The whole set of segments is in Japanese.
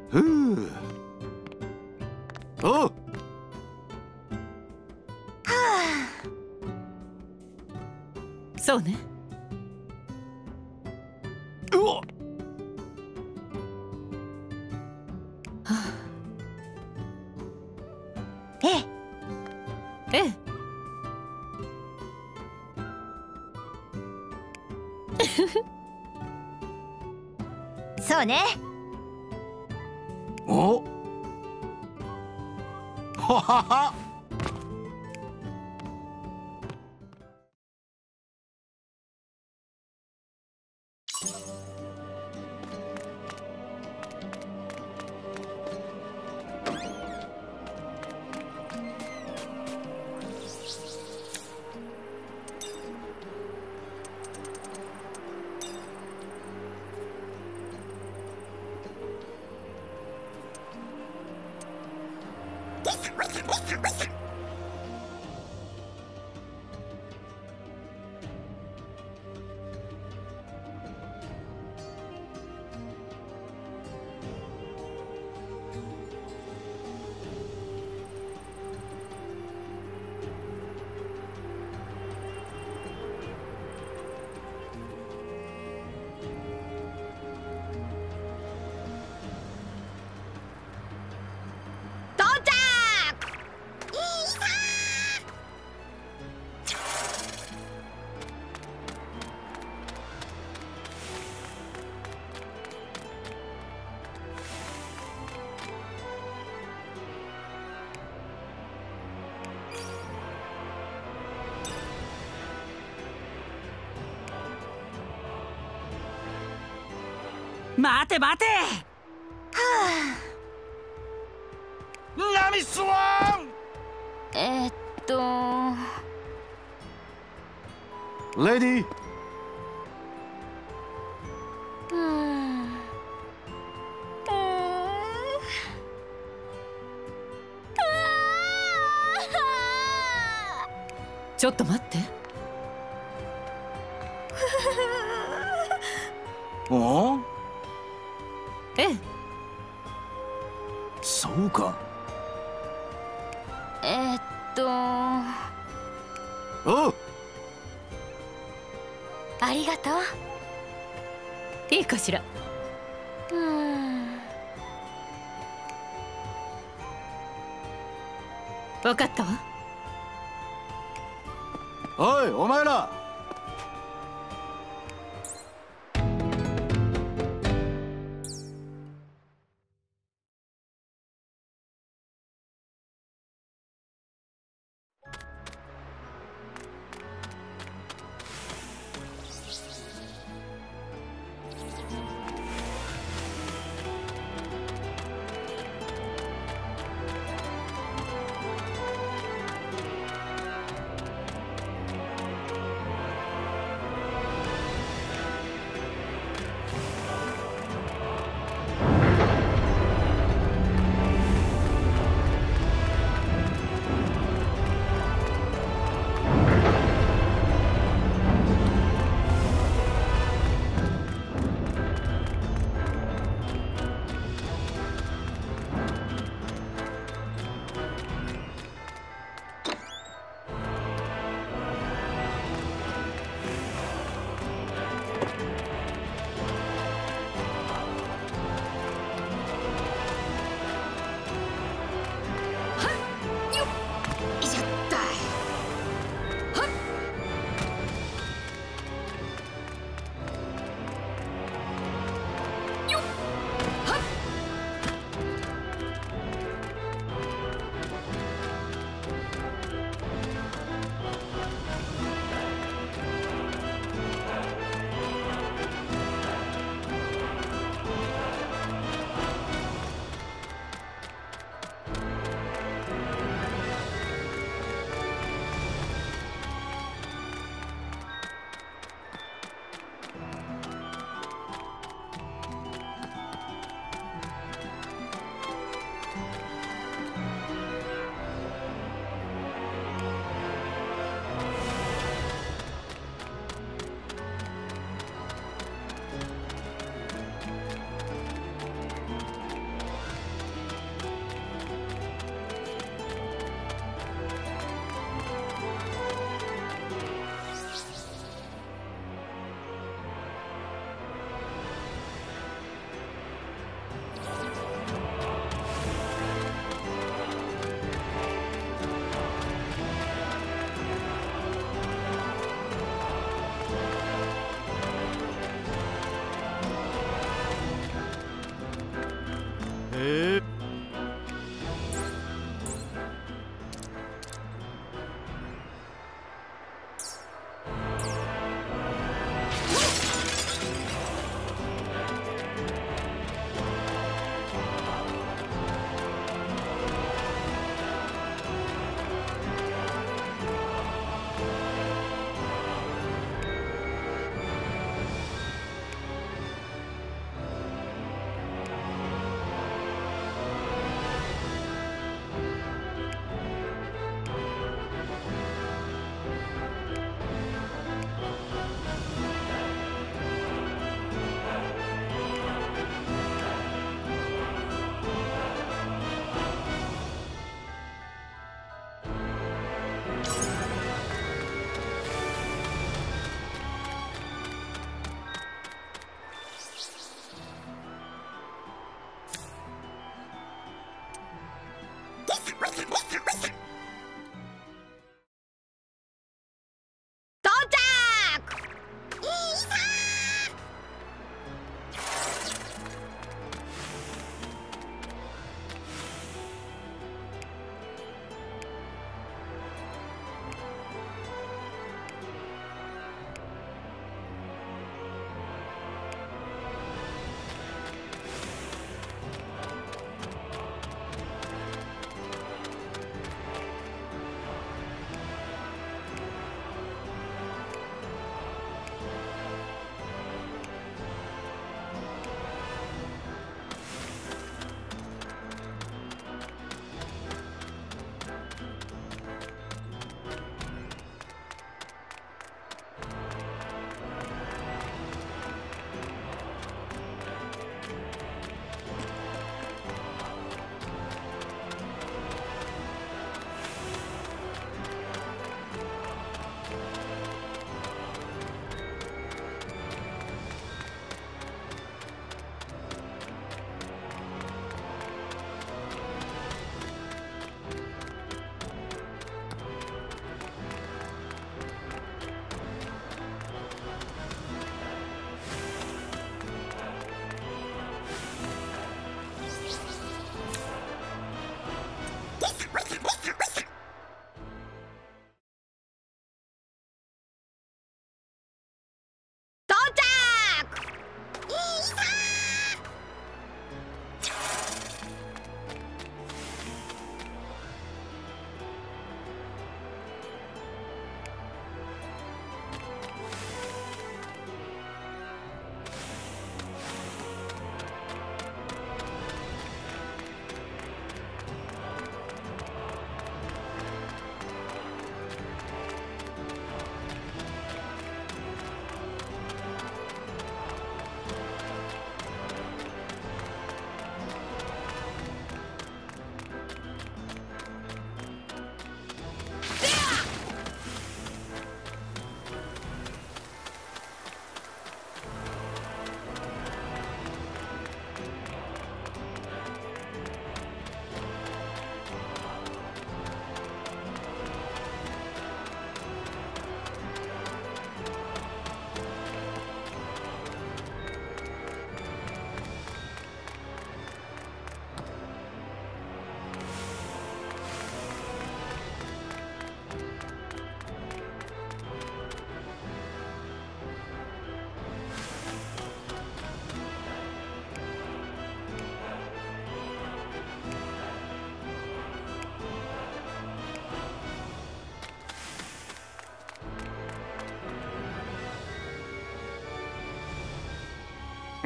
ふう。おう。はあ。そうね。 うわっ。 はあ。ええ。ええ。そうね。 お。ははは。 待て待て。 はあ。ナミスワン。レディー。 ちょっと待って。 お？ ええ。 そうか。おう。 ありがとう。いいかしら。分かったわ。 おい、お前ら。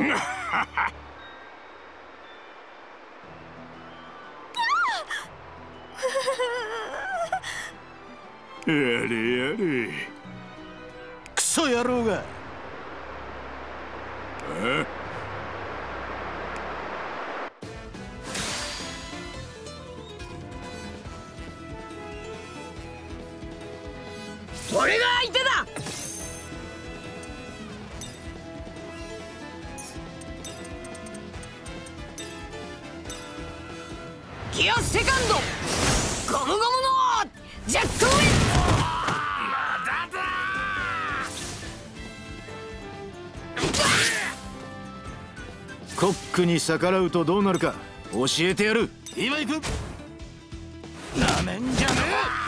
やれやれ。クソ野郎が。 俺が相手だ。ギアセカンドゴムゴムのジェットウィン。 コックに逆らうとどうなるか教えてやる。今行く。なめんじゃね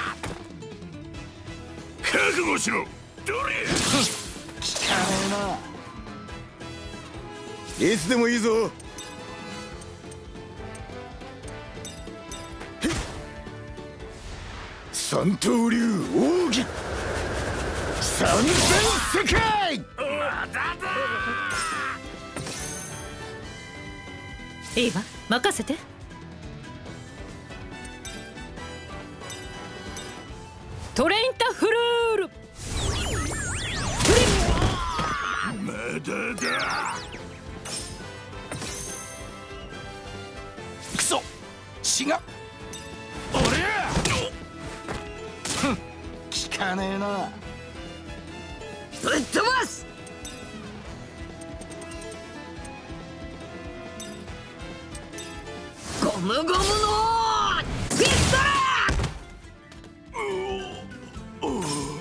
え。覚悟しろ。どれ。効かねえな。いつでもいいぞ。三刀流奥義三千世界。 いいわ、任せて。トレインタフルール。 まだだ。クソ違う。俺効かねえな。 ぶっ飛ばす。ゴムゴムのピストル。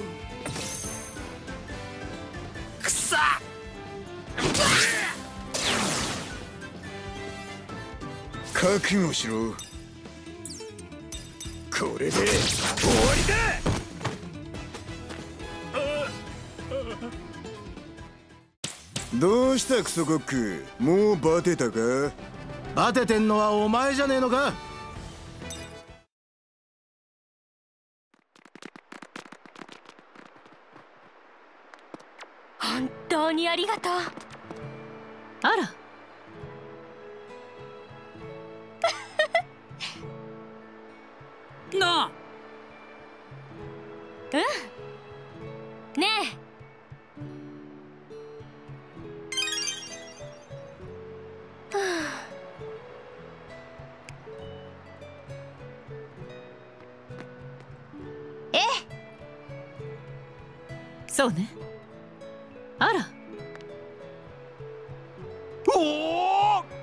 くさ覚悟しろ。これで終わりだ。どうしたクソコック、もうバテたか。バテてんのはお前じゃねえのか。 本当にありがとう。あらなあ。うんねえ。そうね。あら。 おお。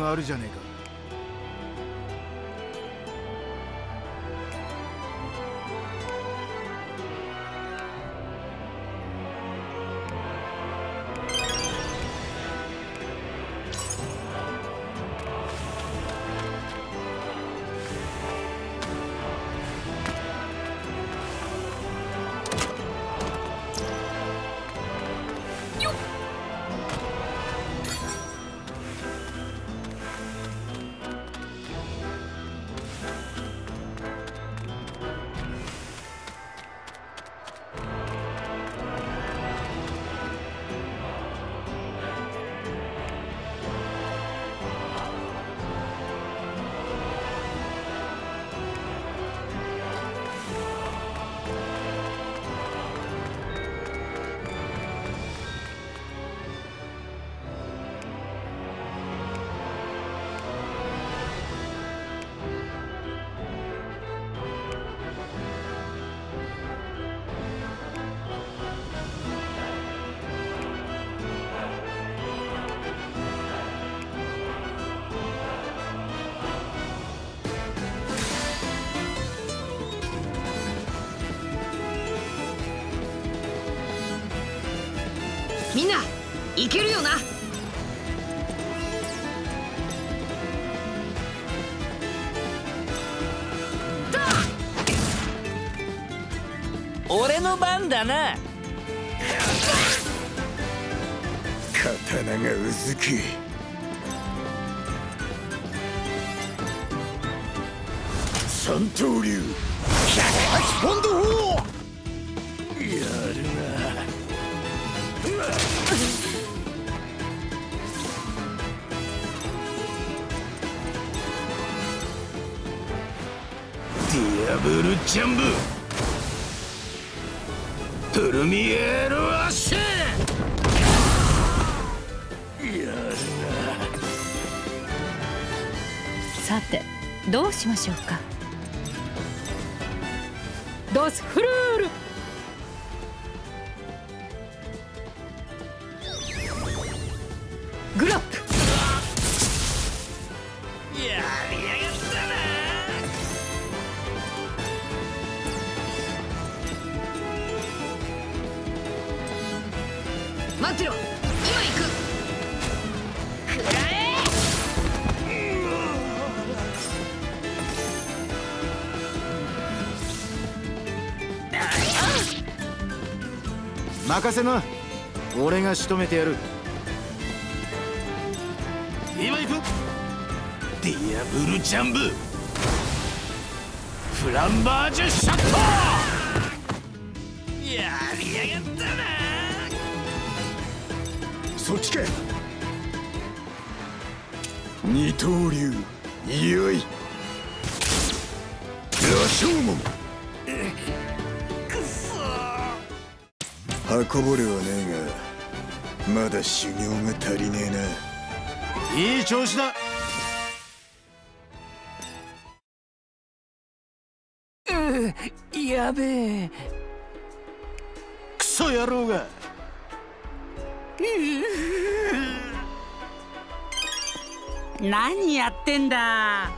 があるじゃねえか。 みんな、いけるよな。 俺の番だな。 刀がうずき。三刀流108ポンド砲。やるな。 ディアブルジャンブプルミエールアッシェ。やるな。 さてどうしましょうか。ドスフルール。グラップ。 やりやがったな。 待ってろ、今行く。くらえ。 任せな。俺が仕留めてやる。今行く。ディアブルジャンブフランバージュシャット。 やりやがったな。 そっちか。二刀流よい。羅生門。 くそ運ぼれはねえがまだ修行が足りねえな。 いい調子だ。 やべえ。 クソ野郎が。 何やってんだ。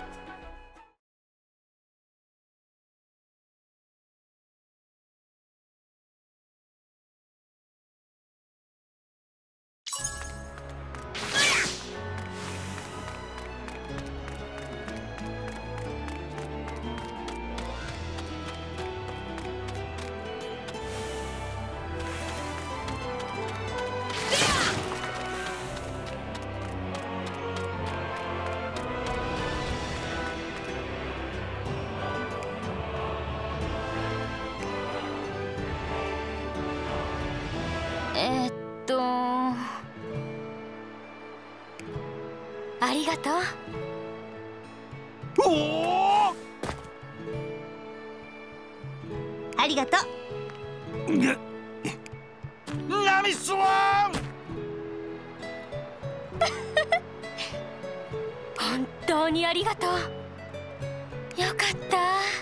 ありがとう。 おお。 ありがとう。 ナミスワン。 本当にありがとう。よかった。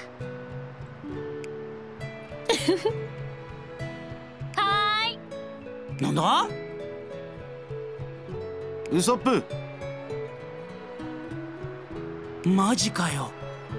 はーい。 なんだ。 ウソップ、 マジかよ。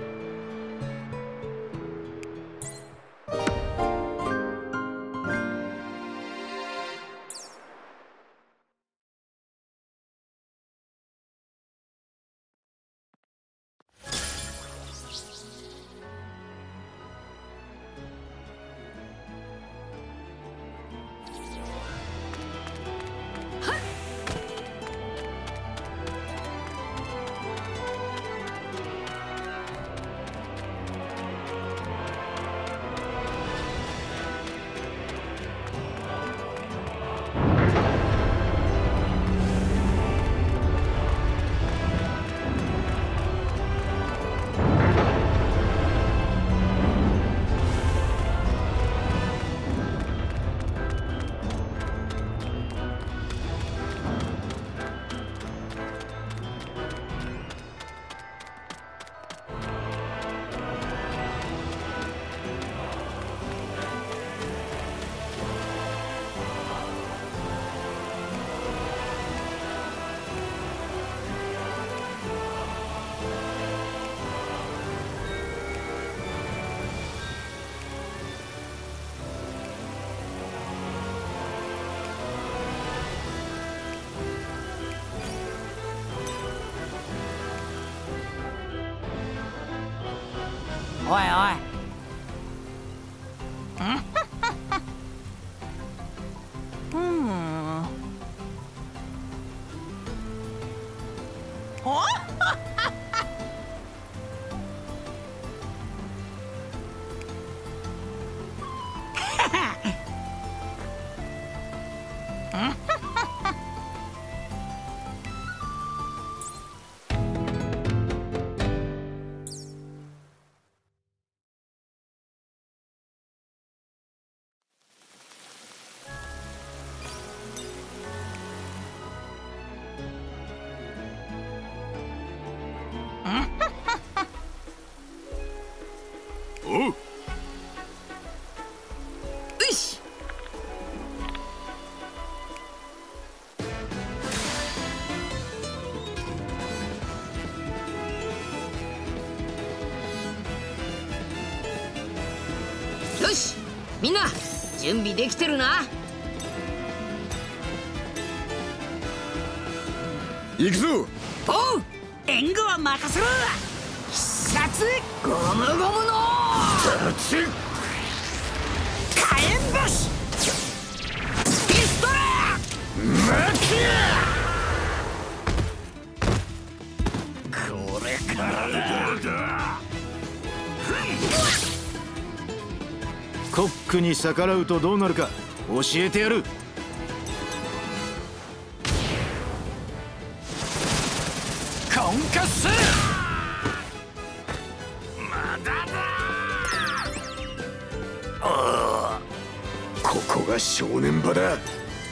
おいおい。 おう。 よし。よし、みんな準備できてるな。 行くぞ。 おう。 援護は任せろ。 必殺ゴムゴムの立つ。 火炎星ピストル。 待てや。これからだ。 コックに逆らうとどうなるか教えてやる。 コンカッス。ここが正念場だ。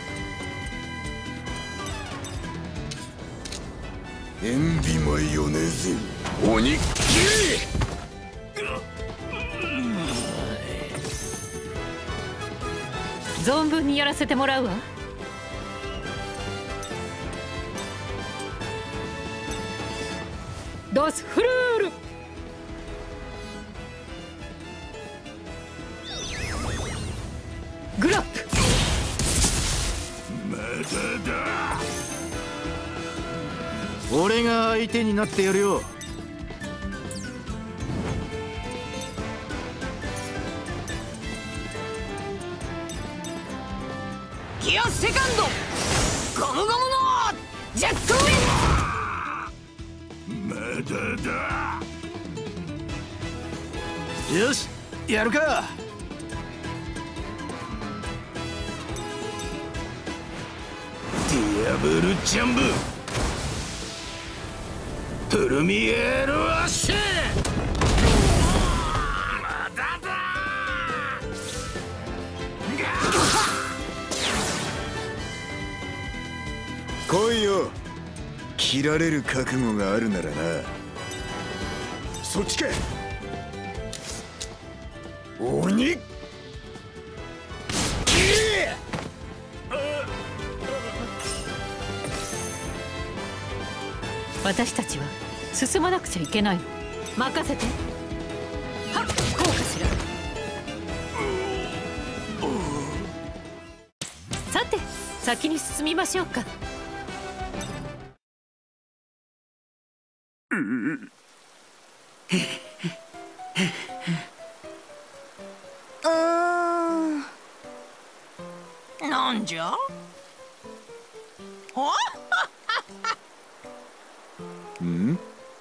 塩ビマヨネーズ鬼っきり。 存分にやらせてもらうわ。ドスフルール。グラップ。 まだだ。 俺が相手になってやるよ。 ギアセカンドゴムゴムのジェットウィン。 まだだ。 よし、やるか。 ディアブルジャンブプルミエールアッシュ。まだだ。来いよ。切られる覚悟があるならな。そっちか。鬼。 私たちは進まなくちゃいけないの。任せて。はっ、こうかしら。さて、先に進みましょうか。 なんじゃ。 ん？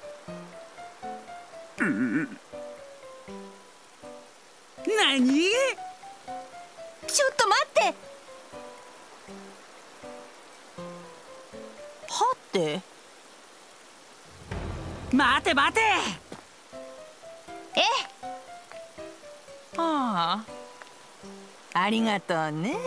何？ ちょっと待って。はって待て待て。 ああ、ありがとうね。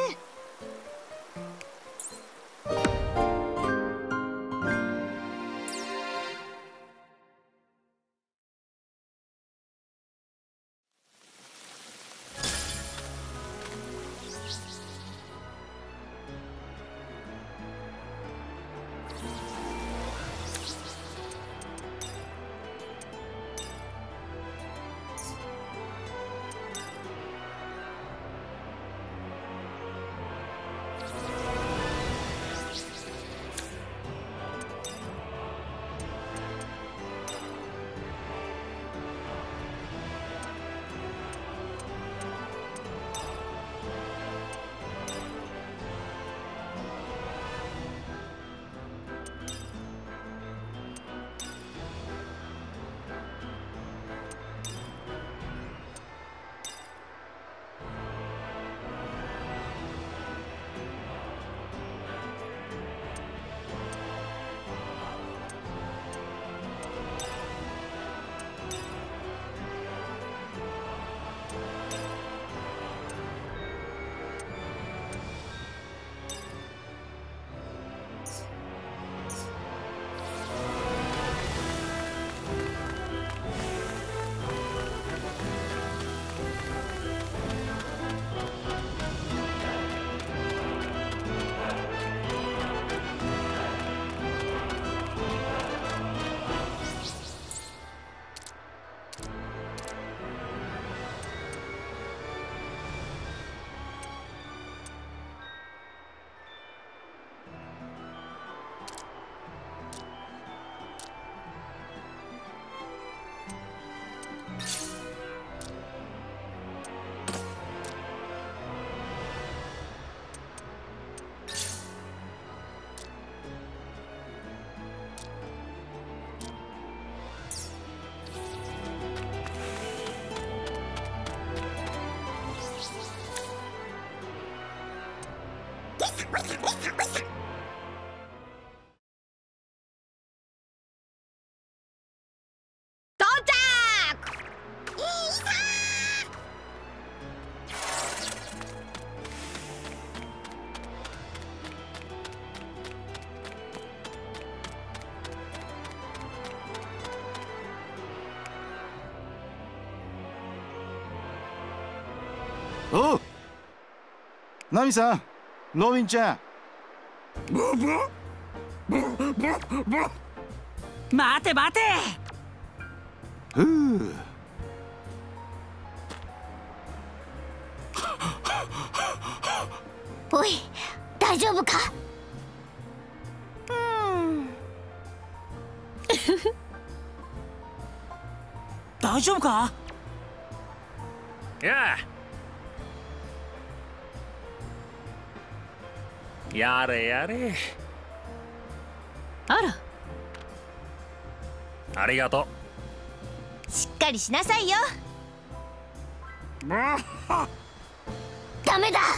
おう、ナミさん、ロビンちゃん。 待て待て。 ふう。 おい、大丈夫か。 大丈夫か。 やれやれ。 あら、 ありがとしっかりしなさいよ。ダメだ。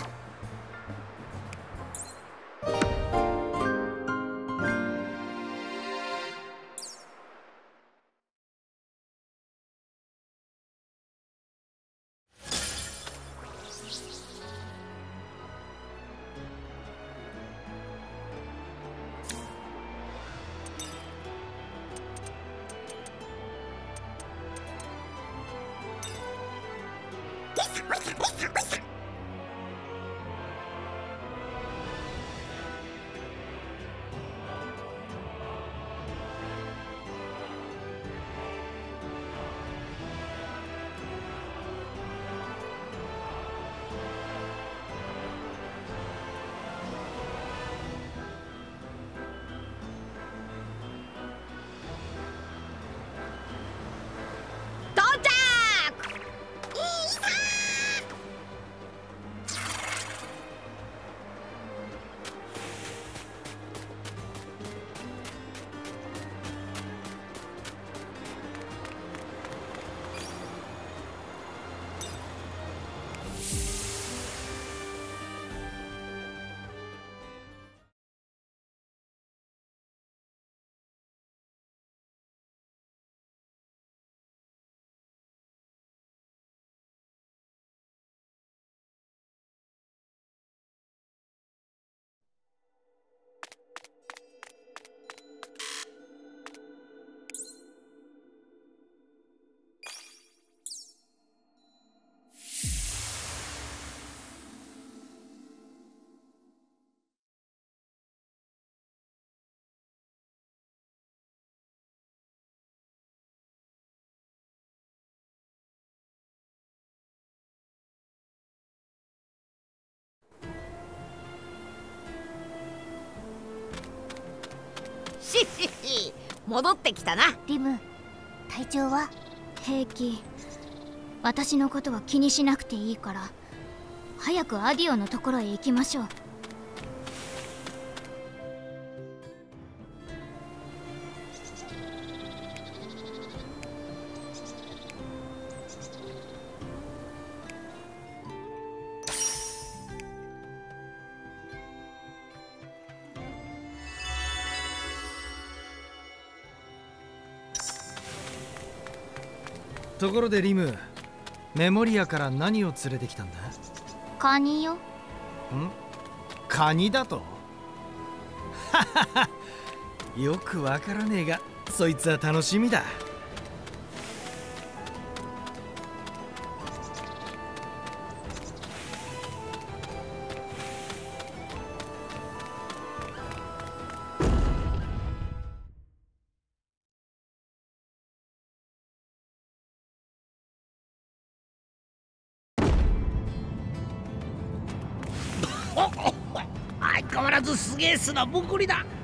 し戻ってきたな。 リム、体調は？ 平気。私のことは気にしなくていいから早くアディオのところへ行きましょう。 ところでリム、メモリアから何を連れてきたんだ？ カニよ。 カニだと？ははは、よくわからねえがそいつは楽しみだ。 相変わらずすげえ砂ぼこりだ。